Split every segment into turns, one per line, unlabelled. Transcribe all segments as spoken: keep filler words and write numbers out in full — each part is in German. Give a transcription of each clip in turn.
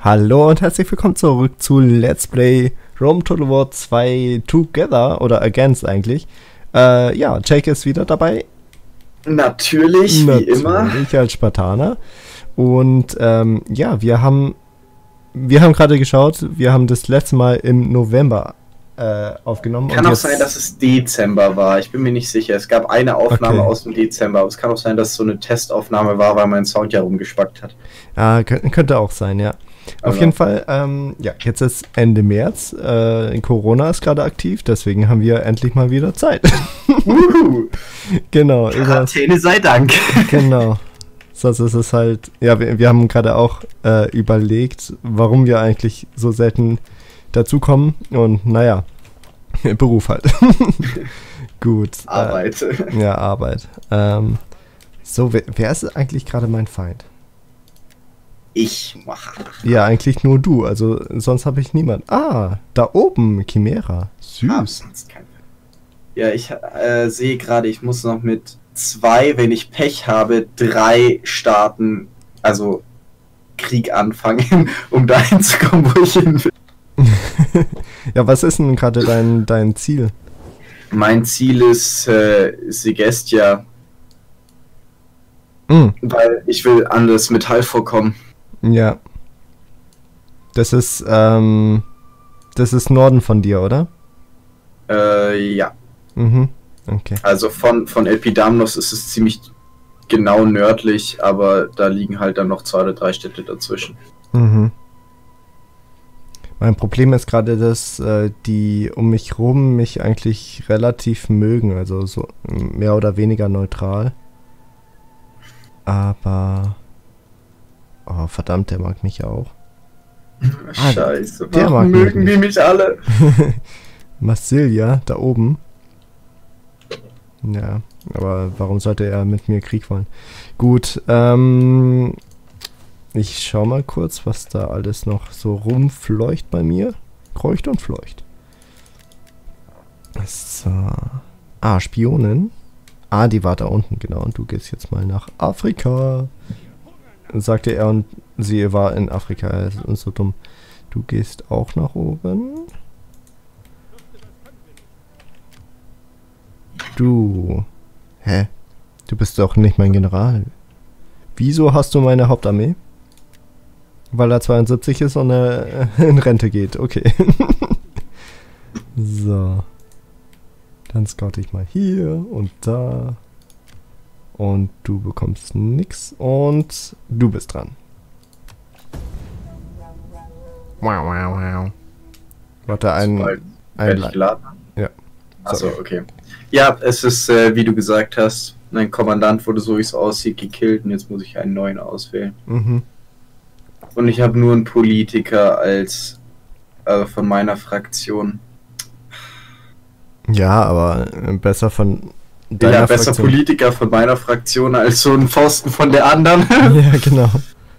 Hallo und herzlich willkommen zurück zu Let's Play Rome Total War zwei Together oder Against eigentlich. Äh, ja, Jake ist wieder dabei.
Natürlich, wie immer.
Natürlich als Spartaner. Und ähm, ja, wir haben wir haben gerade geschaut, wir haben das letzte Mal im November äh, aufgenommen.
Kann
und
auch
jetzt,
sein, dass es Dezember war. Ich bin mir nicht sicher. Es gab eine Aufnahme
Okay.
aus dem Dezember, aber es kann auch sein, dass es so eine Testaufnahme war, weil mein Sound ja rumgespackt hat.
Ja, könnte, könnte auch sein, ja. Auf
Also.
jeden Fall, ähm, ja, jetzt ist Ende März. Äh, Corona ist gerade aktiv, deswegen haben wir endlich mal wieder Zeit.
Uhu.
Genau. über-
Quarantäne sei Dank.
Genau. Sonst ist es halt, ja, wir, wir haben gerade auch äh, überlegt, warum wir eigentlich so selten dazukommen. Und naja, Beruf halt. Gut.
Arbeit.
Äh, ja, Arbeit. Ähm, so, wer, wer ist eigentlich gerade mein Feind?
Ich mache.
Ja, eigentlich nur du. Also sonst habe ich niemand. Ah, da oben, Chimera. Süß.
Ah, sonst kein- Ja, ich äh, sehe gerade, ich muss noch mit zwei, wenn ich Pech habe, drei Staaten, also Krieg anfangen, um dahin zu kommen, wo ich hin will.
Ja, was ist denn gerade dein, dein Ziel?
Mein Ziel ist äh, Segestia,
Mm,
weil ich will an das Metall vorkommen.
ja. Das ist, ähm, das ist Norden von dir, oder?
Äh, ja,
Mhm. Okay.
also von, von Epidamnos ist es ziemlich genau nördlich, aber da liegen halt dann noch zwei oder drei Städte dazwischen.
Mhm. Mein Problem ist gerade, dass äh, die um mich rum mich eigentlich relativ mögen, also so mehr oder weniger neutral. Aber oh, verdammt, der mag mich auch. Ah,
Scheiße,
der
warum
mag
mögen
mich
die mich alle?
Massilia, da oben. Ja, aber warum sollte er mit mir Krieg wollen? Gut, ähm, ich schau mal kurz, was da alles noch so rumfleucht bei mir. Kreucht und fleucht. So. Ah, Spionin. Ah, die war da unten, genau. Und du gehst jetzt mal nach Afrika. Sagte er und sie war in Afrika. Er ist uns so dumm. Du gehst auch nach oben. Du. Hä? Du bist doch nicht mein General. Wieso hast du meine Hauptarmee? Weil er zweiundsiebzig ist und er äh, in Rente geht. Okay. So. Dann scout ich mal hier und da. Und du bekommst nix. Und du bist dran. Wow, wow, wow. Warte, ein...
Sobald
ein
fertig
Like.
geladen.
Ja.
Achso, okay. Ja, es ist, äh, wie du gesagt hast, mein Kommandant wurde, so wie es aussieht, gekillt und jetzt muss ich einen neuen auswählen.
Mhm.
Und ich habe nur einen Politiker als äh, von meiner Fraktion.
Ja, aber äh, besser von
Ja,
deiner
besser
Fraktion.
Politiker von meiner Fraktion als so ein Pfosten von der anderen.
Ja, genau.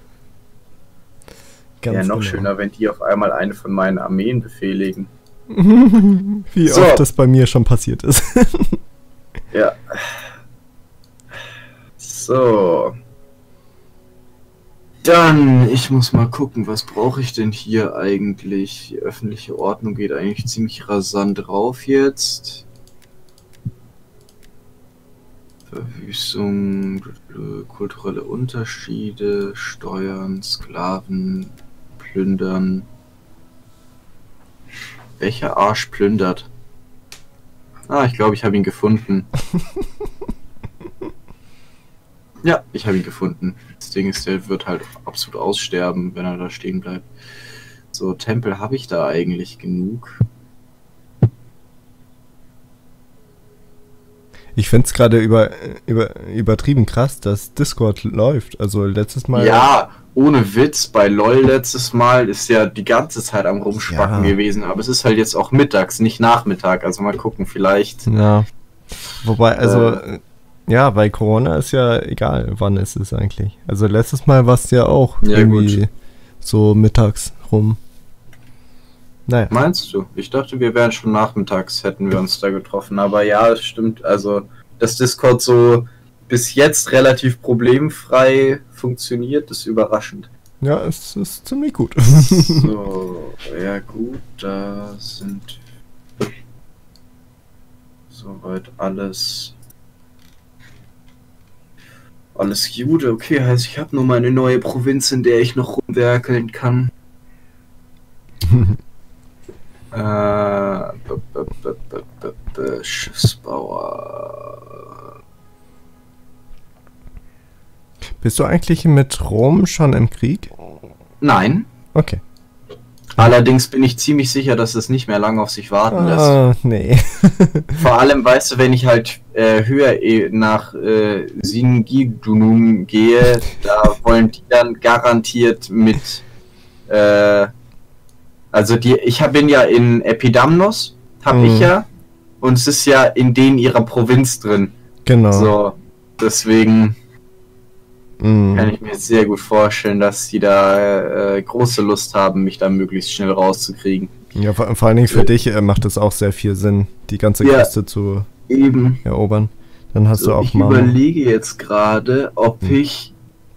Ganz
Ja, noch
genau.
schöner, wenn die auf einmal eine von meinen Armeen befehligen.
Wie
So.
oft das bei mir schon passiert ist.
Ja. So. Dann, ich muss mal gucken, was brauche ich denn hier eigentlich? Die öffentliche Ordnung geht eigentlich ziemlich rasant drauf jetzt. Verwüstung, kulturelle Unterschiede, Steuern, Sklaven, Plündern. Welcher Arsch plündert? Ah, ich glaube, ich habe ihn gefunden. Ja, ich habe ihn gefunden. Das Ding ist, der wird halt absolut aussterben, wenn er da stehen bleibt. So, Tempel habe ich da eigentlich genug.
Ich find's gerade über, über, übertrieben krass, dass Discord läuft. Also letztes Mal...
Ja, ohne Witz, bei LOL letztes Mal ist ja die ganze Zeit am Rumspacken
Ja.
gewesen, aber es ist halt jetzt auch mittags, nicht Nachmittag, also mal gucken, vielleicht.
Ja. Wobei, also...
Äh.
ja, bei Corona ist ja egal, wann es ist eigentlich. Also letztes Mal war es ja auch
Ja,
irgendwie so mittags rum. Naja.
Meinst du? Ich dachte, wir wären schon nachmittags, hätten wir uns da getroffen. Aber ja, es stimmt. Also, dass Discord so bis jetzt relativ problemfrei funktioniert, ist überraschend.
Ja, es ist ziemlich gut.
So, ja gut, da sind soweit alles alles Jude. Okay, heißt ich habe nur meine neue Provinz, in der ich noch rumwerkeln kann. äh, b -b -b -b -b -b Schiffsbauer.
Bist du eigentlich mit Rom schon im Krieg?
Nein.
Okay.
Allerdings bin ich ziemlich sicher, dass es nicht mehr lange auf sich warten lässt.
Ah, nee.
Vor allem, weißt du, wenn ich halt äh, höher eh nach äh, Singidunum gehe, da wollen die dann garantiert mit äh, also die, ich hab, bin ja in Epidamnos, hab
Mhm.
ich ja, und es ist ja in denen ihrer Provinz drin.
Genau.
So, deswegen
Mhm.
kann ich mir jetzt sehr gut vorstellen, dass die da äh, große Lust haben, mich da möglichst schnell rauszukriegen.
Ja, vor, vor allen Dingen für dich äh, macht es auch sehr viel Sinn, die ganze
Ja.
Küste zu
Eben.
erobern. Dann hast
So,
du auch
ich
mal.
überlege jetzt gerade, ob
Hm.
ich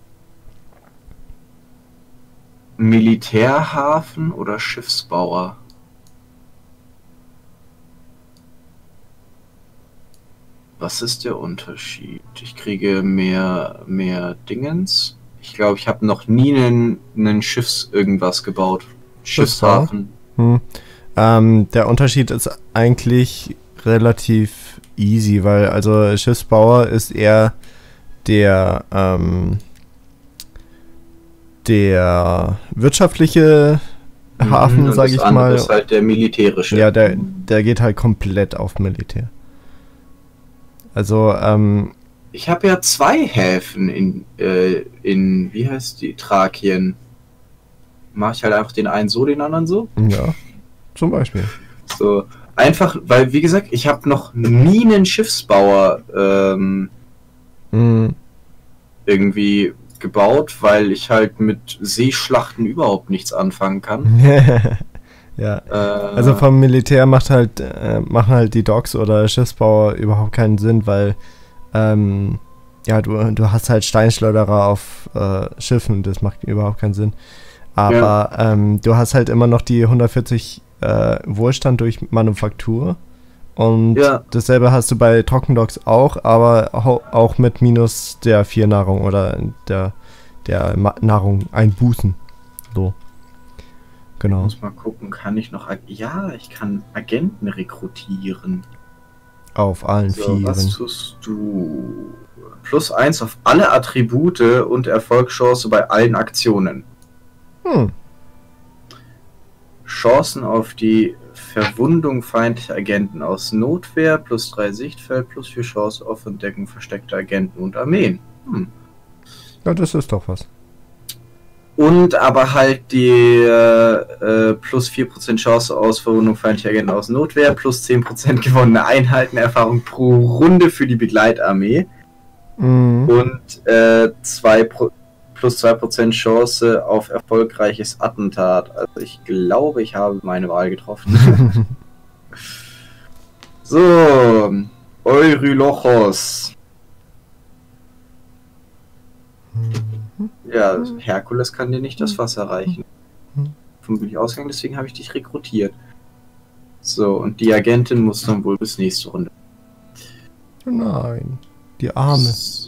Militärhafen oder Schiffsbauer. Was ist der Unterschied? Ich kriege mehr, mehr Dingens. Ich glaube, ich habe noch nie einen, einen Schiffs irgendwas gebaut.
Schiffsbauer?
Schiffshafen.
Hm. Ähm, der Unterschied ist eigentlich relativ easy, weil also Schiffsbauer ist eher der ähm, der wirtschaftliche Hafen,
und
sage
das
ich
andere
mal.
ist halt der militärische.
Ja, der, der geht halt komplett auf Militär. Also, ähm,
Ich habe ja zwei Häfen in, äh, in, wie heißt die, Thrakien. Mache ich halt einfach den einen so, den anderen so.
ja, zum Beispiel.
So, einfach, weil, wie gesagt, ich habe noch nie einen Schiffsbauer ähm,
Mhm.
irgendwie gebaut, weil ich halt mit Seeschlachten überhaupt nichts anfangen kann.
Ja,
Äh,
also vom Militär macht halt, äh, machen halt die Docks oder Schiffsbauer überhaupt keinen Sinn, weil ähm, ja, du, du hast halt Steinschleuderer auf äh, Schiffen, das macht überhaupt keinen Sinn. Aber ähm, du hast halt immer noch die hundertvierzig äh, Wohlstand durch Manufaktur und
Ja.
dasselbe hast du bei Trockendocks auch, aber auch, auch mit minus der vier Nahrung oder der, der Ma Nahrung einbußen. So.
Ich
Genau.
muss mal gucken, kann ich noch... Ag ja, ich kann Agenten rekrutieren.
Auf allen
So, was
Vieren.
tust du? Plus eins auf alle Attribute und Erfolgschance bei allen Aktionen.
Hm.
Chancen auf die Verwundung feindlicher Agenten aus Notwehr, plus drei Sichtfeld, plus vier Chance auf Entdecken versteckter Agenten und Armeen. Hm.
Ja, das ist doch was.
Und aber halt die äh, plus vier Prozent Chance aus Verwundung feindlicher Agenten aus Notwehr, plus zehn Prozent gewonnene Einheiten, Erfahrung pro Runde für die Begleitarmee
Mhm.
und äh, zwei Pro plus zwei Prozent Chance auf erfolgreiches Attentat. Also ich glaube, ich habe meine Wahl getroffen. So, Eurylochos. Ja, Herkules kann dir nicht das Wasser reichen. Davon bin ich ausgegangen, deswegen habe ich dich rekrutiert. So, und die Agentin muss dann wohl bis nächste Runde.
Nein. Die Arme.
So.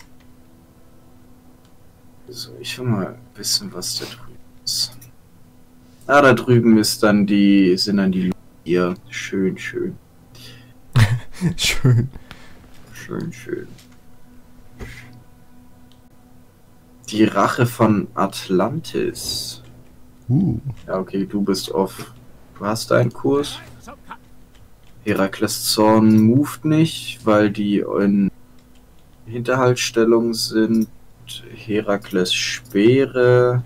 So, ich will mal wissen, was da drüben ist. Ah, da drüben ist dann die, sind dann die hier. Schön, schön.
Schön.
Schön, schön. Die Rache von Atlantis.
Uh.
Ja, okay, du bist auf. Du hast einen Kurs. Herakles Zorn moved nicht, weil die in Hinterhaltstellung sind. Herakles Speere.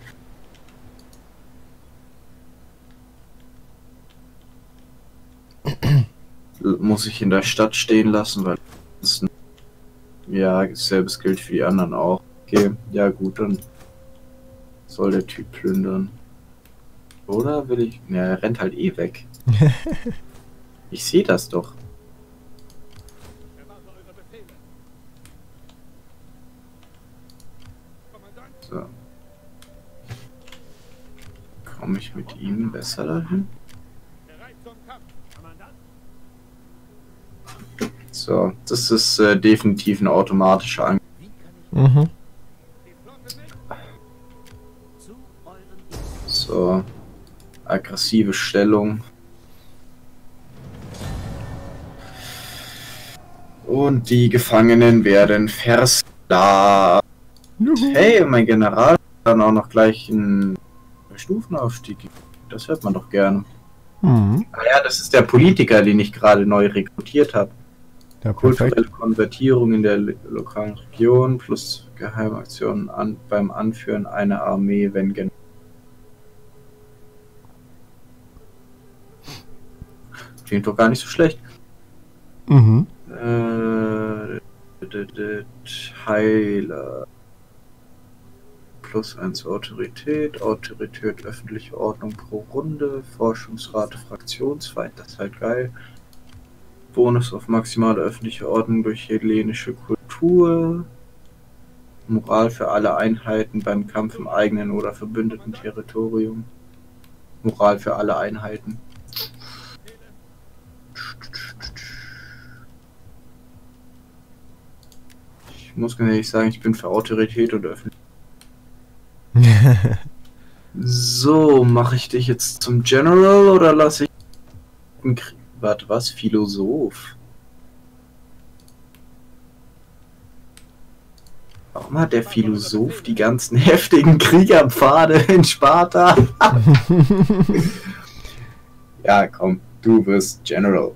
Muss ich in der Stadt stehen lassen, weil. Ja, selbes gilt für die anderen auch. Okay, ja gut, dann soll der Typ plündern. Oder will ich... Ja, er rennt halt eh weg. Ich sehe das doch. So. komme ich mit ihm besser dahin? So, das ist äh, definitiv ein automatischer Angriff.
Mhm.
So, aggressive Stellung. Und die Gefangenen werden versklavt. Hey, mein General hat dann auch noch gleich einen Stufenaufstieg. Das hört man doch gerne.
Mhm.
Ah ja, das ist der Politiker, den ich gerade neu rekrutiert habe.
Ja, perfekt.
Kulturelle Konvertierung in der lo- lokalen Region plus Geheimaktionen an, beim Anführen einer Armee, wenn gen Klingt doch gar nicht so schlecht.
Mhm.
Äh, d- d- d- Heiler. Plus eins Autorität, Autorität, öffentliche Ordnung pro Runde, Forschungsrate fraktionsweit, das ist halt geil. Bonus auf maximale öffentliche Ordnung durch hellenische Kultur. Moral für alle Einheiten beim Kampf im eigenen oder verbündeten Territorium. Moral für alle Einheiten. Ich muss ganz ehrlich sagen, ich bin für Autorität und öffentlich. So, mache ich dich jetzt zum General oder lasse ich... Warte, was? Philosoph? Warum hat der Philosoph die ganzen heftigen Kriegerpfade in Sparta? Ja, komm, du wirst General.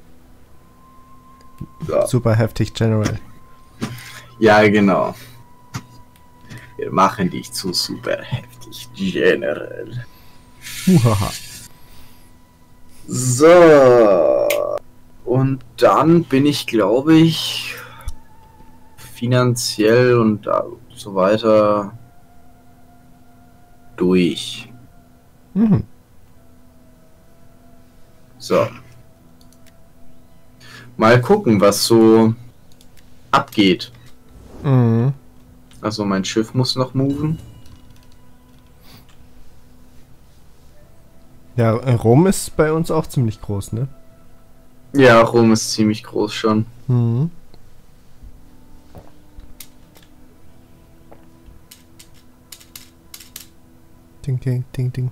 So.
Super heftig, General.
Ja, genau. Wir machen dich zu super heftig, General.
Uhaha.
So. Und dann bin ich, glaube ich, finanziell und so weiter durch.
Mhm.
So. Mal gucken, was so abgeht.
Mhm.
Also mein Schiff muss noch moven.
Ja, Rom ist bei uns auch ziemlich groß, ne?
Ja, Rom ist ziemlich groß schon.
Mhm. Ding, ding, ding, ding.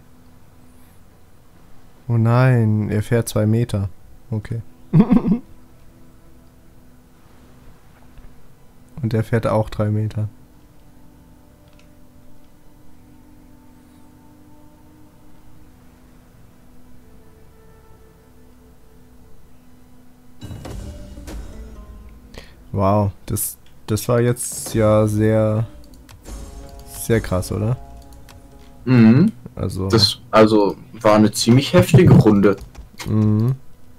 Oh nein, er fährt zwei Meter. Okay. Und er fährt auch drei Meter. Wow, das, das war jetzt ja sehr, sehr krass, oder?
Mhm.
Also,
Das also war eine ziemlich heftige Runde.
mhm.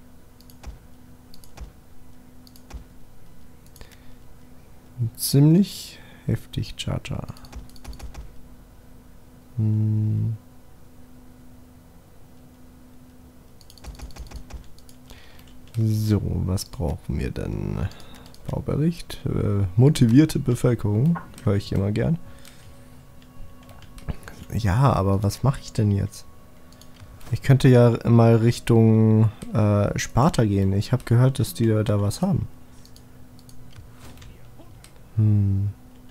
Ziemlich heftig, Charger. Hm. So, was brauchen wir denn? Baubericht. Äh, motivierte Bevölkerung. Höre ich immer gern. Ja, aber was mache ich denn jetzt? Ich könnte ja mal Richtung äh, Sparta gehen. Ich habe gehört, dass die da, da was haben. Hm.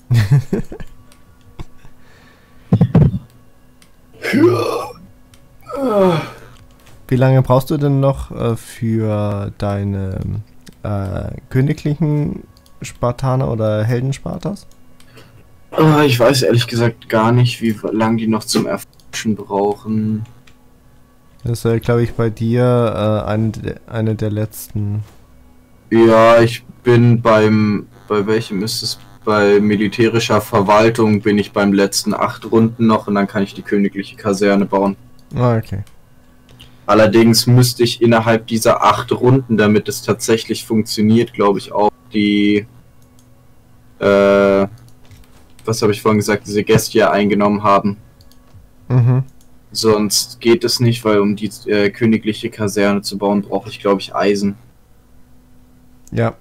Wie lange brauchst du denn noch äh, für deine äh, königlichen Spartaner oder Heldenspartas?
Oh, ich weiß ehrlich gesagt gar nicht, wie lange die noch zum Erforschen brauchen.
Das ist, glaube ich, bei dir äh, eine, de eine der letzten.
Ja, ich bin beim, bei welchem ist es? Bei militärischer Verwaltung bin ich beim letzten acht Runden noch und dann kann ich die königliche Kaserne bauen.
Ah, okay.
Allerdings müsste ich innerhalb dieser acht Runden, damit es tatsächlich funktioniert, glaube ich, auch die, äh, was habe ich vorhin gesagt, diese Gestia eingenommen haben.
Mhm.
Sonst geht es nicht, weil um die äh, königliche Kaserne zu bauen, brauche ich, glaube ich, Eisen.
Ja.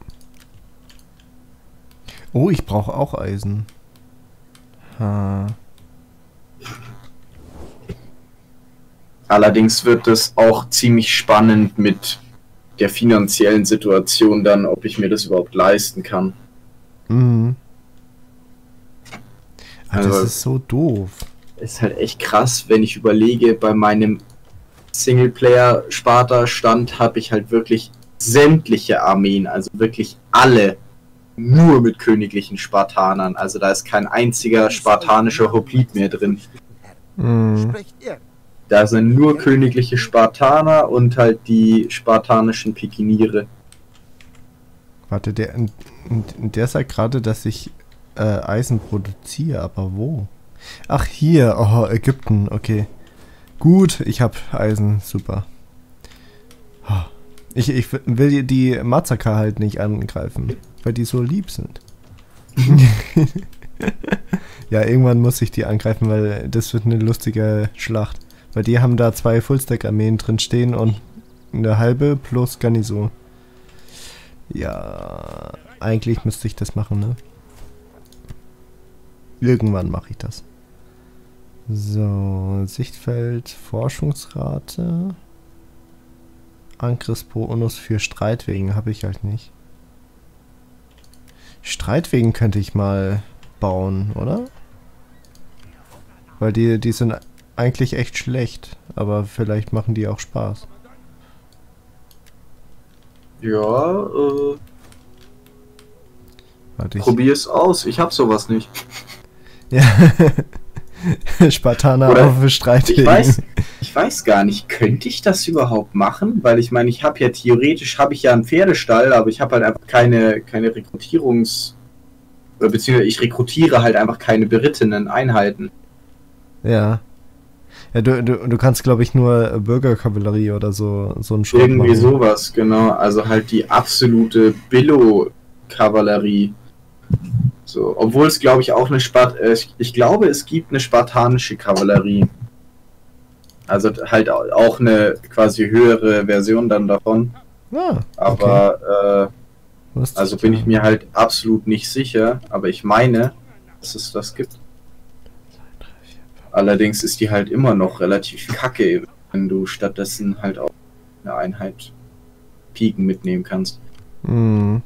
Oh, ich brauche auch Eisen. Ha.
Allerdings wird es auch ziemlich spannend mit der finanziellen Situation dann, ob ich mir das überhaupt leisten kann.
Mhm. Aber das
Also-
ist so doof.
Ist halt echt krass, wenn ich überlege, bei meinem Singleplayer-Sparta-Stand habe ich halt wirklich sämtliche Armeen, also wirklich alle, nur mit königlichen Spartanern. Also da ist kein einziger spartanischer Hoplit mehr drin.
Mhm.
Da sind nur königliche Spartaner und halt die spartanischen Pikiniere.
Warte, der, der sagt gerade, dass ich äh, Eisen produziere, aber wo? Ach, hier, oh, Ägypten, okay. Gut, ich habe Eisen, super. Oh. Ich, ich will die Mazaka halt nicht angreifen, weil die so lieb sind. Ja, irgendwann muss ich die angreifen, weil das wird eine lustige Schlacht. Weil die haben da zwei Fullstack-Armeen drin stehen und eine halbe plus Garnison. Ja, eigentlich müsste ich das machen, ne? Irgendwann mache ich das. So, Sichtfeld, Forschungsrate. Angriffsbonus für Streitwegen habe ich halt nicht. Streitwegen könnte ich mal bauen, oder? Weil die, die sind eigentlich echt schlecht, aber vielleicht machen die auch Spaß.
Ja, äh,
Warte, ich,
probier's aus. Ich hab sowas nicht.
ja. Spartaner
Oder
auf Streitwegen.
Ich weiß, ich weiß gar nicht, könnte ich das überhaupt machen? Weil ich meine, ich habe ja theoretisch, habe ich ja einen Pferdestall, aber ich habe halt einfach keine, keine Rekrutierungs... Beziehungsweise ich rekrutiere halt einfach keine berittenen Einheiten.
Ja. Ja, du, du, du kannst, glaube ich, nur Bürgerkavallerie oder so, so einen Schrott
Irgendwie
machen.
sowas, genau. Also halt die absolute Billo-Kavallerie. So, obwohl es, glaube ich, auch eine Spart... Äh, ich, ich glaube, es gibt eine spartanische Kavallerie. Also halt auch eine quasi höhere Version dann davon.
Ah, okay.
Aber, äh,
Wusste
also
ich
bin
ja.
ich mir halt absolut nicht sicher. Aber ich meine, dass es das gibt. Allerdings ist die halt immer noch relativ kacke, wenn du stattdessen halt auch eine Einheit Piken mitnehmen kannst.
Hm.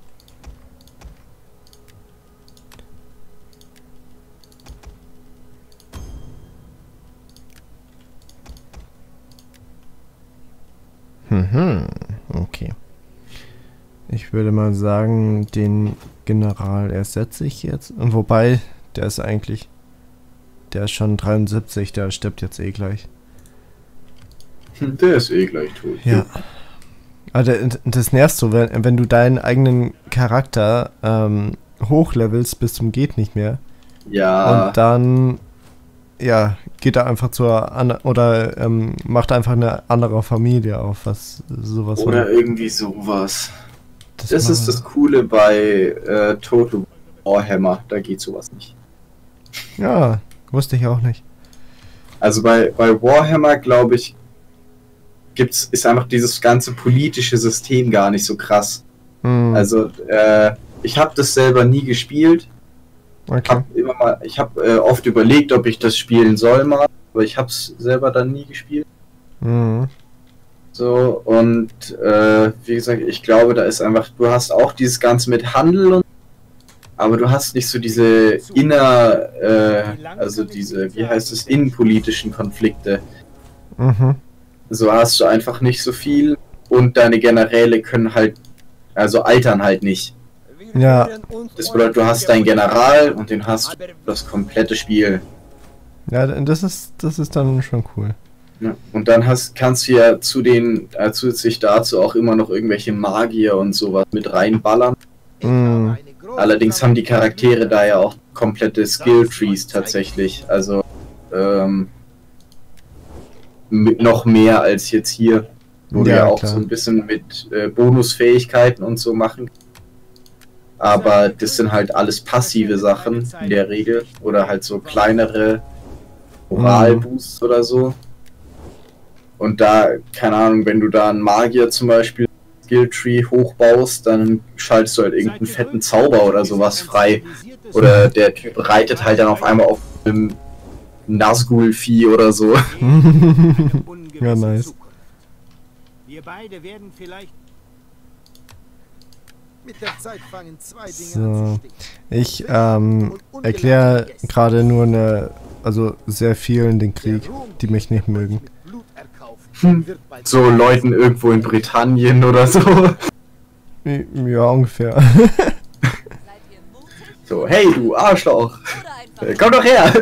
Mhm, okay. Ich würde mal sagen, den General ersetze ich jetzt. Wobei, der ist eigentlich... Der ist schon dreiundsiebzig, der stirbt jetzt eh gleich.
Der ist eh gleich tot.
Ja. Aber das nervst so, wenn, wenn du deinen eigenen Charakter ähm, hochlevelst bis zum geht nicht mehr.
Ja.
Und dann, ja, geht er einfach zur an oder ähm, macht einfach eine andere Familie auf, was sowas.
Oder
war.
irgendwie sowas.
Das,
Das ist das Coole bei äh, Total Warhammer, da geht sowas nicht.
Ja, wusste ich auch nicht.
Also bei, bei Warhammer, glaube ich, gibt's, ist einfach dieses ganze politische System gar nicht so krass.
Hm,
Also, äh, ich habe das selber nie gespielt.
okay.
Hab immer mal, ich habe äh, oft überlegt, ob ich das spielen soll mal, aber ich habe es selber dann nie gespielt.
Hm,
So, und äh, wie gesagt, ich glaube, da ist einfach, du hast auch dieses Ganze mit Handel und aber du hast nicht so diese inner, äh, also diese, wie heißt es, innenpolitischen Konflikte.
mhm.
So hast du einfach nicht so viel und deine Generäle können halt, also altern halt nicht.
Ja.
Das bedeutet, du hast deinen General und den hast du das komplette Spiel.
Ja, das ist, das ist dann schon cool.
Ja. Und dann hast, kannst du ja zu den, äh, zusätzlich dazu auch immer noch irgendwelche Magier und sowas mit reinballern.
Hm,
Allerdings haben die Charaktere da ja auch komplette Skill-Trees tatsächlich. Also, ähm, mit noch mehr als jetzt hier, wo du
Ja,
ja auch
klar.
so ein bisschen mit äh, Bonusfähigkeiten und so machen. Aber das sind halt alles passive Sachen in der Regel. Oder halt so kleinere Moralboosts oder so. Und da, keine Ahnung, wenn du da einen Magier zum Beispiel Skilltree hochbaust, dann schaltest du halt irgendeinen fetten Zauber oder sowas frei. Oder der Typ reitet halt dann auf einmal auf einem Nazgul-Vieh oder so.
Ja, nice.
Wir beide werden vielleicht
Mit der Zeit fangen zwei Dinge
So,
an zu stehen.
ich ähm, erkläre gerade nur eine, also sehr vielen den Krieg, die mich nicht mögen.
Mit Blut erkauft,
Hm.
wird bei
So Leuten irgendwo in Britannien oder so.
Ja, ungefähr.
Seid ihr mutig
So, hey du Arschloch,
oder einfach
äh, komm doch her.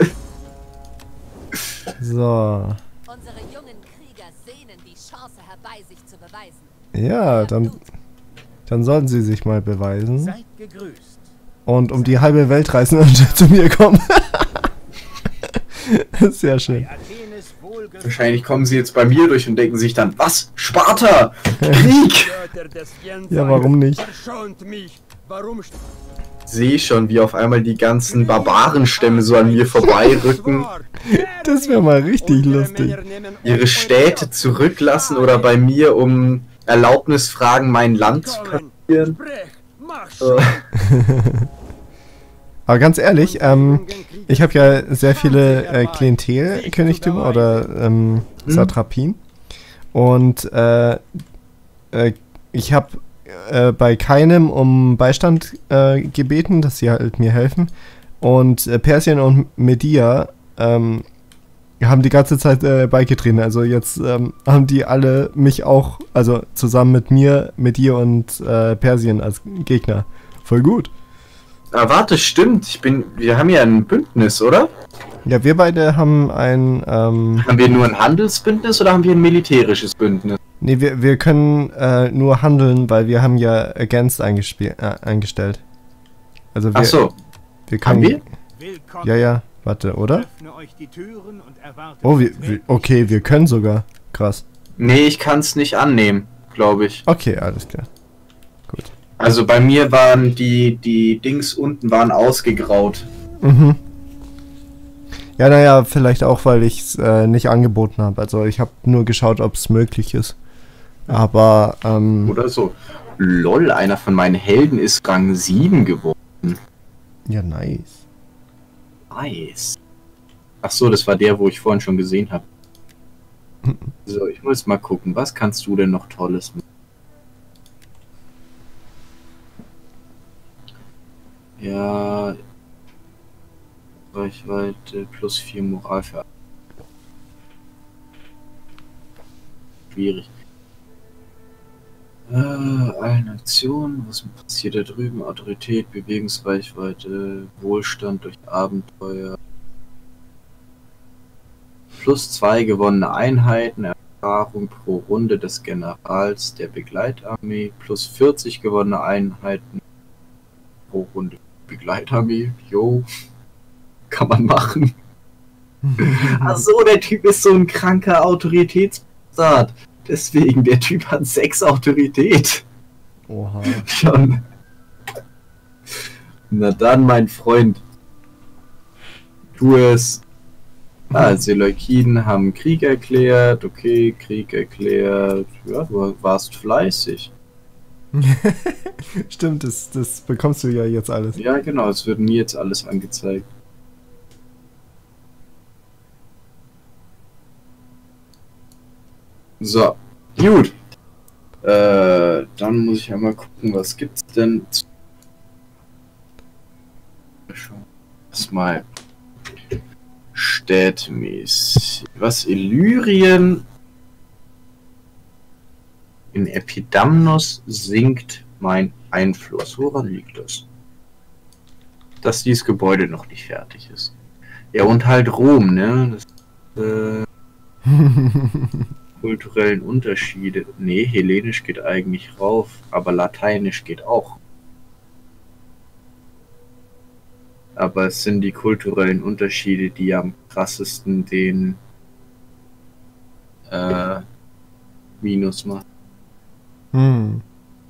So,
unsere jungen Krieger sehnen die Chance herbei, sich zu beweisen?
ja, dann, dann sollten sie sich mal beweisen
seid gegrüßt.
und um die halbe Welt reisen und zu mir kommen. Sehr schön.
Athen ist wohlgerüstet.
Wahrscheinlich kommen sie jetzt bei mir durch und denken sich dann, was? Sparta? Krieg?
Götter des Jenseits,
Ja, warum nicht?
verschont mich. Warum st-
Sehe schon, wie auf einmal die ganzen Barbarenstämme so an mir vorbeirücken,
Das wäre mal richtig
Unsere
lustig.
Männer nehmen
ihre
eure
Städte
Wort.
zurücklassen oder bei mir um Erlaubnis fragen, mein Land zu
Kommen,
passieren.
sprech, mach
Äh,
schon.
Aber ganz ehrlich, ähm, ich habe ja sehr viele äh, Klientel-Königtümer oder ähm, Satrapien. Und äh, äh, ich habe äh, bei keinem um Beistand äh, gebeten, dass sie halt mir helfen. Und äh, Persien und Media ähm, haben die ganze Zeit äh, beigetreten. Also jetzt ähm, haben die alle mich auch, also zusammen mit mir, Media und äh, Persien als Gegner. Voll gut.
ah, warte, stimmt. Ich bin. Wir haben ja ein Bündnis, oder?
Ja, wir beide haben ein, ähm,
Haben wir nur ein Handelsbündnis oder haben wir ein militärisches Bündnis?
nee, wir, wir können äh, nur handeln, weil wir haben ja Against eingespiel, äh, eingestellt. Also wir,
Ach so,
wir können,
haben wir?
Willkommen.
ja, ja, warte, oder?
Öffne euch die Türen und erwarte
Oh, wir, wir, okay, wir können sogar. Krass.
Nee, ich kann es nicht annehmen, glaube ich.
Okay, alles klar.
Also bei mir waren die, die Dings unten waren ausgegraut.
Mhm. Ja, naja, vielleicht auch, weil ich es äh, nicht angeboten habe. Also ich habe nur geschaut, ob es möglich ist. Aber, ähm,
Oder so. Lol, einer von meinen Helden ist Rang sieben geworden.
ja, nice.
Nice. Ach so, das war der, wo ich vorhin schon gesehen habe. So, ich muss mal gucken, was kannst du denn noch Tolles machen? Ja, Reichweite plus vier Moral für. Schwierig. Äh, allen Aktionen, was passiert da drüben? Autorität, Bewegungsreichweite, Wohlstand durch Abenteuer. Plus zwei gewonnene Einheiten, Erfahrung pro Runde des Generals der Begleitarmee, plus vierzig gewonnene Einheiten pro Runde Begleitarmee. Jo, kann man machen. Ach so, der Typ ist so ein kranker Autoritätsbastard. Deswegen, der Typ hat sechs Autorität.
Oha.
Schon. Na dann, mein Freund. Tu es. Ah, Seleukiden haben Krieg erklärt. Okay, Krieg erklärt. Ja, du warst fleißig.
Stimmt, das, das bekommst du ja jetzt alles.
Ja, genau, es wird mir jetzt alles angezeigt. So, gut. Äh, dann muss ich einmal gucken, was gibt's denn. zu- Erstmal städtemäßig. Was Illyrien in Epidamnos sinkt mein Einfluss. Woran liegt das? Dass dieses Gebäude noch nicht fertig ist. Ja, und halt Rom, ne? Das, äh, kulturellen Unterschiede. Nee, Hellenisch geht eigentlich rauf, aber Lateinisch geht auch. Aber es sind die kulturellen Unterschiede, die am krassesten den äh, Minus machen.
Hm.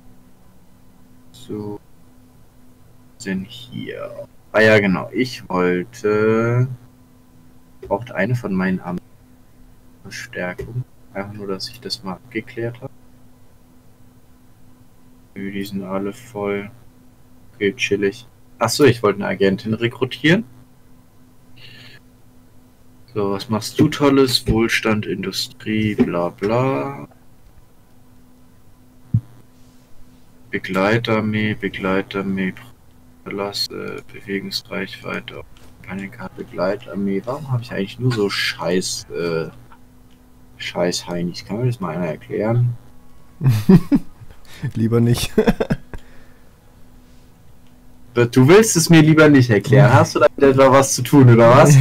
So. Denn hier. Ah ja, genau. Ich wollte. Braucht eine von meinen Armeen Verstärkung. Einfach nur, dass ich das mal abgeklärt habe. Die sind alle voll. Okay, chillig. Achso, ich wollte eine Agentin rekrutieren. So, was machst du Tolles? Wohlstand, Industrie, bla bla. Begleitarmee, Begleitarmee, Verlasse, Bewegungsreichweite, Kampagnenkarte, Begleitarmee. Warum habe ich eigentlich nur so scheiß, äh, scheiß Heinis? Kann mir das mal einer erklären?
Lieber nicht.
Du willst es mir lieber nicht erklären. Hast du damit etwa was zu tun, oder was?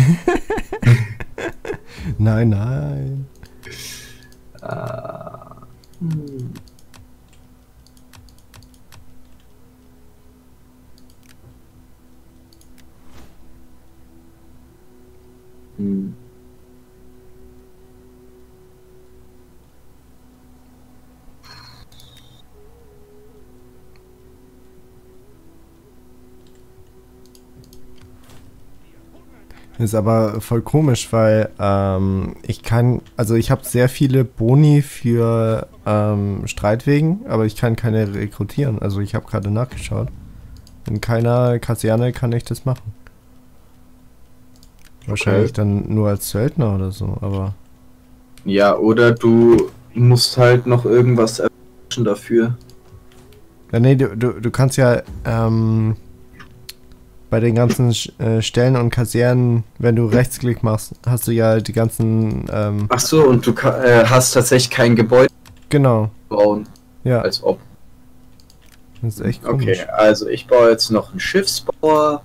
Nein, nein.
Ah. Hm. Hm.
Ist aber voll komisch, weil ähm, ich kann, also ich habe sehr viele Boni für ähm, Streitwegen, aber ich kann keine rekrutieren. Also ich habe gerade nachgeschaut. In keiner Kaserne kann ich das machen. Wahrscheinlich
Okay.
dann nur als Söldner oder so, aber...
Ja, oder du musst halt noch irgendwas erforschen dafür.
Ja, nee, du, du, du kannst ja ähm, bei den ganzen äh, Stellen und Kasernen, wenn du Rechtsklick machst, hast du ja die ganzen... Ähm,
Ach so, und du ka- äh, hast tatsächlich kein Gebäude
genau,
bauen,
ja,
als ob.
das ist echt komisch.
Okay, also ich baue jetzt noch einen Schiffsbauer.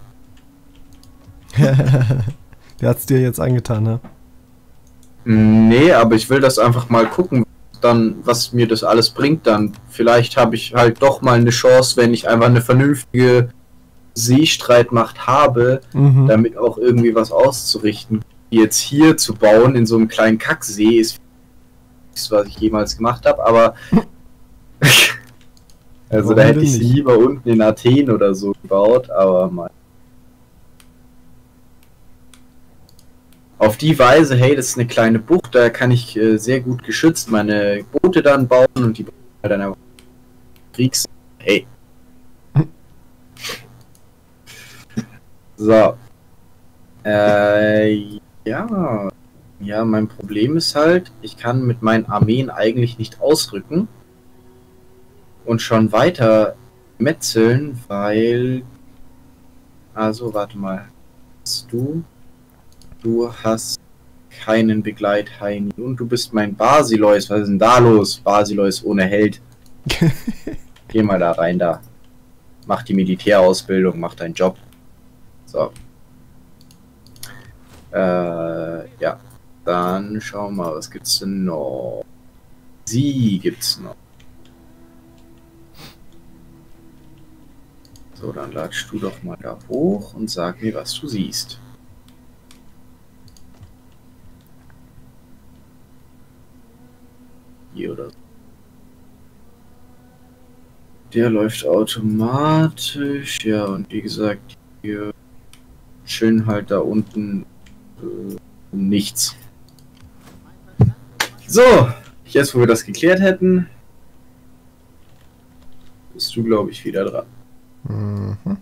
Der hat's dir jetzt angetan, ne?
Nee, aber ich will das einfach mal gucken, dann, was mir das alles bringt dann. Vielleicht habe ich halt doch mal eine Chance, wenn ich einfach eine vernünftige Seestreitmacht habe,
Mhm.
damit auch irgendwie was auszurichten. Jetzt hier zu bauen in so einem kleinen Kacksee ist das, was ich jemals gemacht habe, aber also
Warum
da hätte
denn
ich sie
nicht?
lieber unten in Athen oder so gebaut, aber mal. Auf die Weise, hey, das ist eine kleine Bucht, da kann ich äh, sehr gut geschützt meine Boote dann bauen und die dann einfach Kriegs... Hey. So. Äh, ja. Ja, mein Problem ist halt, ich kann mit meinen Armeen eigentlich nicht ausrücken und schon weiter metzeln, weil... Also, warte mal. Hast du... Du hast keinen Begleitheini und du bist mein Basileus. Was ist denn da los? Basileus ohne Held. Geh mal da rein da. Mach die Militärausbildung, mach deinen Job. So. Äh, ja. Dann schauen wir mal, was gibt's denn noch? Sie gibt's noch. So, dann latschst du doch mal da hoch und sag mir, was du siehst. Hier oder so. Der läuft automatisch, ja, und wie gesagt, hier chillen halt da unten äh, um nichts. So, jetzt wo wir das geklärt hätten, bist du, glaube ich, wieder dran.
Mhm.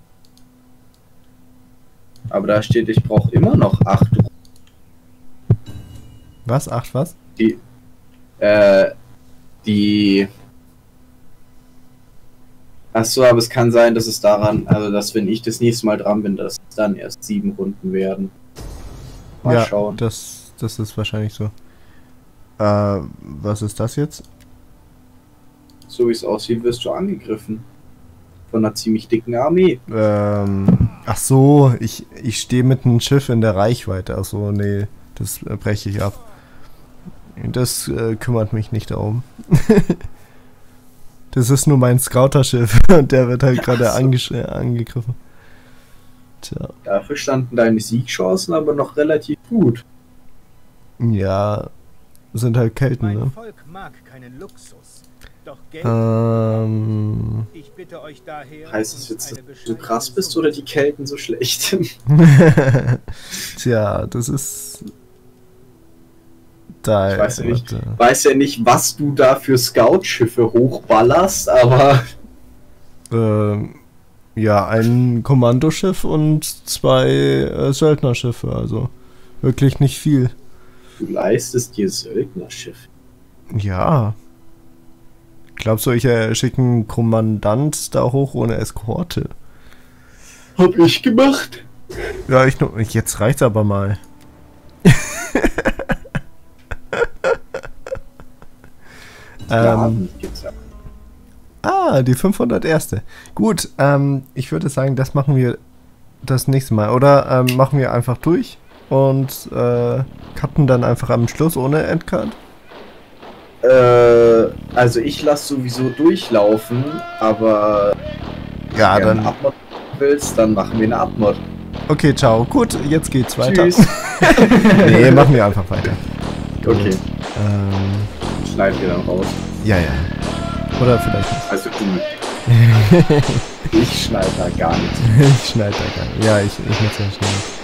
Aber da steht, ich brauche immer noch acht.
Was? Acht was?
Die, äh, die... Achso, aber es kann sein, dass es daran, also dass wenn ich das nächste Mal dran bin, dass es dann erst sieben Runden werden. Mal
ja,
schauen.
Das, das ist wahrscheinlich so. Äh, was ist das jetzt?
So wie es aussieht, wirst du angegriffen. Von einer ziemlich dicken Armee.
Ähm, ach so, ich, ich stehe mit einem Schiff in der Reichweite. Ach so, nee, das äh, breche ich ab. Das äh, kümmert mich nicht darum. Das ist nur mein Scouterschiff und der wird halt gerade
Ach so.
ange äh, angegriffen. Tja.
Dafür standen deine Siegchancen aber noch relativ gut.
Ja, sind halt Kelten,
Mein
ne?
Volk mag keinen Luxus. Doch Geld.
Ähm.
Ich bitte euch daher.
Heißt es
uns
jetzt, dass
eine
du so
bescheidene
krass bist
Summe
oder die Kelten so schlecht?
Tja, das ist. Da,
Ich weiß ja nicht.
warte.
Weiß ja nicht, was du da für Scout-Schiffe hochballerst, aber
Ähm, ja, ein Kommandoschiff und zwei äh, Söldnerschiffe, also Wirklich nicht viel.
Du leistest dir Söldnerschiff.
Ja. Glaubst du, ich äh, schicke einen Kommandant da hoch ohne Eskorte?
Hab ich gemacht.
Ja, ich nur. Jetzt reicht's aber mal.
Ja,
ähm,
gibt's ja.
ah, die fünfhundert erste. Gut, ähm, ich würde sagen, das machen wir das nächste Mal. Oder ähm, machen wir einfach durch und äh, cutten dann einfach am Schluss ohne Endcard?
Äh, also ich lasse sowieso durchlaufen, aber
Ja,
wenn du
dann.
eine Abmod willst, dann machen wir eine Abmod.
Okay, ciao. Gut, jetzt geht's weiter.
Tschüss.
Nee, machen wir einfach weiter.
Okay,
Ähm,
schneiden wir dann raus.
ja, ja. Oder vielleicht nicht.
Also du. Ich schneide da gar nichts.
Ich schneide da gar nicht. Ja, ich, ich muss ja schneiden.